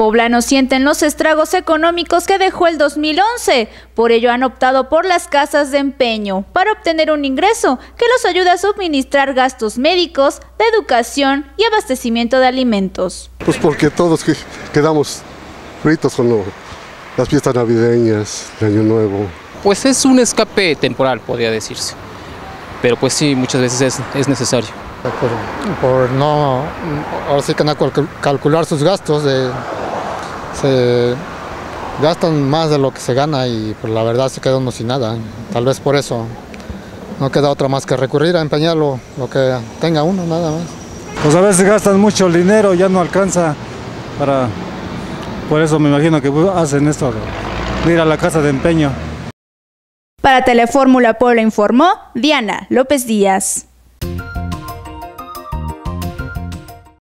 Poblanos sienten los estragos económicos que dejó el 2011, por ello han optado por las casas de empeño para obtener un ingreso que los ayude a suministrar gastos médicos, de educación y abastecimiento de alimentos. Pues porque todos quedamos fritos con las fiestas navideñas, de Año Nuevo. Pues es un escape temporal, podría decirse, pero pues sí, muchas veces es necesario. Por no, ahora sí que no calcular sus gastos, se gastan más de lo que se gana y pues la verdad se queda uno sin nada. Tal vez por eso no queda otra más que recurrir a empeñar lo que tenga uno, nada más. Pues a veces gastan mucho el dinero, ya no alcanza por eso me imagino que hacen esto, de ir a la casa de empeño. Para Telefórmula Puebla informó Diana López Díaz.